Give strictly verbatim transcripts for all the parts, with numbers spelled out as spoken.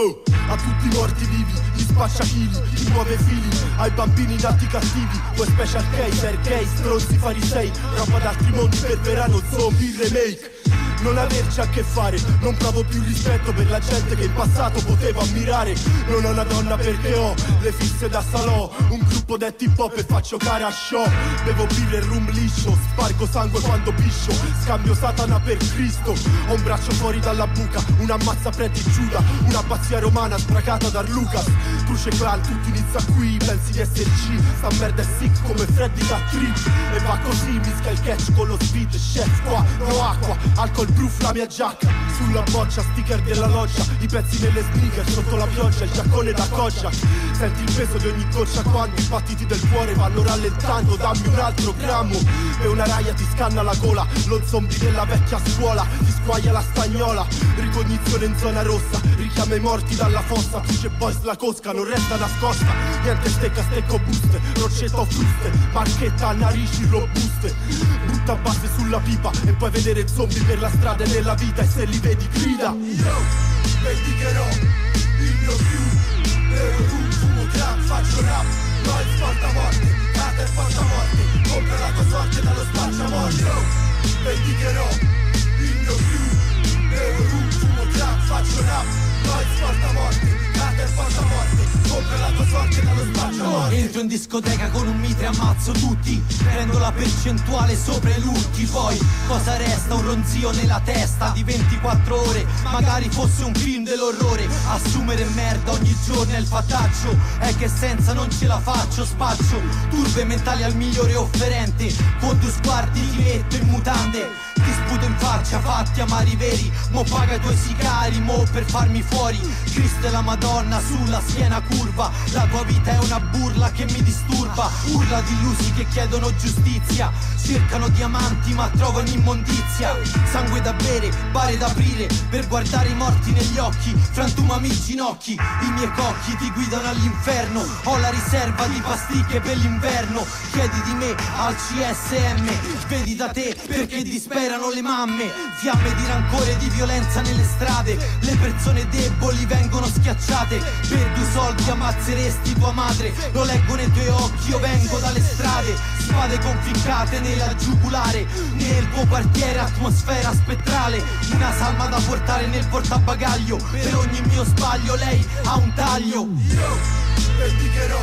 Yo, a tutti i morti vivi, gli spacciachili, chi muove fili, ai bambini nati cattivi, voi special case, air case, stronzi farisei, roba d'altri mondi per verano, zombie remake. Non averci a che fare, non provo più rispetto per la gente che in passato potevo ammirare. Non ho una donna perché ho le fisse da salò, un gruppo de hip hop e faccio cara a show. Bevo birra e rum liscio, spargo sangue quando piscio, scambio Satana per Cristo. Ho un braccio fuori dalla buca, una ammazza preti Giuda, una pazzia romana sbracata da Lucas. Truce clan, tutto inizia qui, pensi di S G, sta merda è sick come Freddy da Trip. E va così, mischia il catch con lo speed, chef qua, no acqua, alcol proof la mia giacca, sulla boccia, sticker della loggia, i pezzi nelle sneaker, sotto la pioggia, il giaccone da Kojak. Senti il peso di ogni goccia quando i battiti del cuore vanno rallentando, dammi un altro grammo. E una raia ti scanna la gola, lo zombie della vecchia scuola, ti squaglia la stagnola, ricognizione in zona rossa, richiama i morti dalla fossa, Puce Boys la cosca non resta nascosta, niente stecca, stecco buste, roccetta o fruste, marchetta a narici robuste, butta base sulla pipa e puoi vedere zombie per la strada e nella vita e se li vedi grida. Io vendicherò il mio più, bevo rum, fumo crack, faccio rap, no il spaltamorte, cata e portamorte, compra la tua sorte dallo spacciamorte. Io vendicherò il mio più, bevo rum, fumo crack, faccio rap, no il spaltamorte, cata e portamorte, compra la tua sorte dallo spacciamorte. Entro in discoteca con un mitra e ammazzo tutti, prendo la percentuale sopra i lutti. Poi cosa resta? Un ronzio nella testa di ventiquattro ore, magari fosse un film dell'orrore. Assumere merda ogni giorno è il fattaggio, è che senza non ce la faccio. Spaccio turbe mentali al migliore offerente, con due sguardi ti metto in mutande, ti sputo in faccia, fatti amari veri, mo paga i tuoi sicari, mo per farmi fuori. Cristo e la Madonna sulla schiena curva, la tua vita è una burla che mi disturba. Urla di illusi che chiedono giustizia, cercano diamanti ma trovano immondizia. Sangue da bere, bare da aprire, per guardare i morti negli occhi, frantumami i ginocchi. I miei cocchi ti guidano all'inferno, ho la riserva di pasticche per l'inverno. Chiedi di me al C S M, vedi da te perché disperano le mamme. Fiamme di rancore e di violenza nelle strade, le persone deboli vengono schiacciate. Per due soldi ammazzeresti tua madre, lo leggo nei tuoi occhi, io vengo dalle strade. Spade conficcate nella giugulare, nel tuo quartiere atmosfera spettrale. Una salma da portare nel portabagaglio, per ogni mio sbaglio lei ha un taglio. Io vendicherò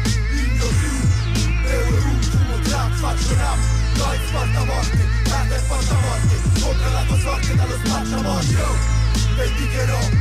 il mio più, bevo rum, fumo crack, faccio rap, no il portamorte, cata e portamorte, compra la tua sorte dallo spacciamorte. Io vendicherò